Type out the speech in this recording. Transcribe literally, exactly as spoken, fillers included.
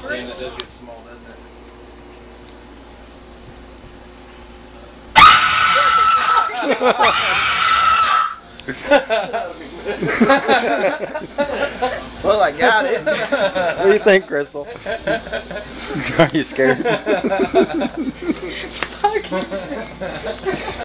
Damn, it does get small, doesn't it? Well, I got it. What do you think, Crystal? Are you scared?